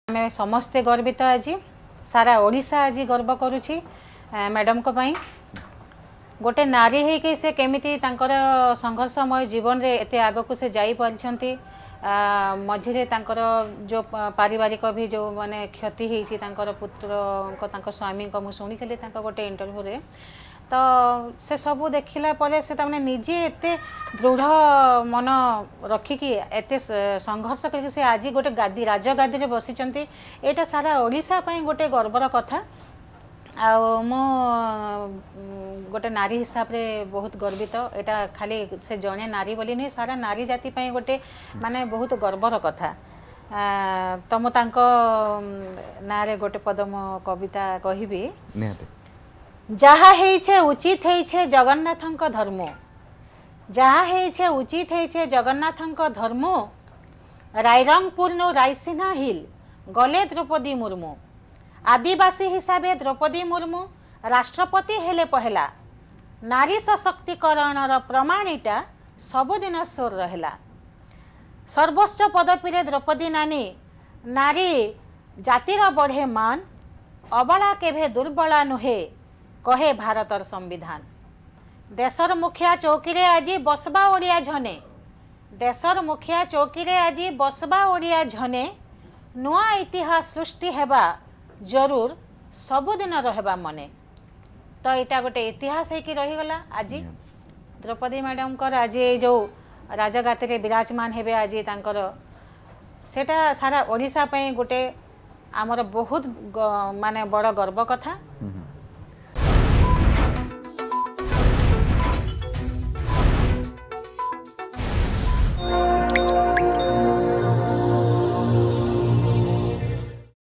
आमे समस्ते गर्वित आज सारा ओडिशा आज गर्व करुछि मैडम को पई गोटे नारी है कि से केमिति तांकर संघर्षमय जीवन रे एते आगो को से जाई परिछंती मझिरे तांकर जो पारिवारिक भी जो माने क्षति हेछि तांकर पुत्र को तांकर स्वामी को मु सुनिथिले तांकर गोटे इंटरव्यू रे तो से सब देखिला परे से ताने निजे एते दृढ़ मन रखिकी एते संघर्ष करके से आज गोटे गादी राजगादी रे बसिचंती एटा सारा ओडिशा पई गोटे गर्वर कथा आ मो गोटे नारी हिसाब रे बहुत गर्वित एटा खाली से जने नारी बोली नहीं सारा नारी जाति पई गोटे माने बहुत गर्वर कथा तो मु तांको नारे गोटे पदम कविता कहिबी जहा हेइछे उचित हेइछे जगन्नाथंक धर्म जहा हेइछे उचित हेइछे जगन्नाथंक धर्म रायरंगपुर नो रायसिन्हा हिल गले द्रौपदी मुर्मू आदिवासी हिसाबे द्रौपदी मुर्मू राष्ट्रपति हेले पहला नारी सशक्तिकरण प्रमाणीटा सबुदिन सोर रहला सर्वोच्च पदपी रे द्रौपदी नानी नारी जातिर बढ़े मान अबला केभे दुर्बला नुहे कहे भारतर संविधान देशर मुखिया चौकी रे आज बसबा ओडिया झने देशर मुखिया चौकी रे आज बसबा ओडिया झने नुआ इतिहास सृष्टि हेबा जरूर सबुदिन रहबा मने तो यहाँ गोटे इतिहास है कि रहीगला आज द्रौपदी मैडम कर आज जो राजगाती रे विराजमान हेबे आज तांकर सेटा सारा ओडिशा पई गोटे आमर बहुत माने बड़ गर्व कथा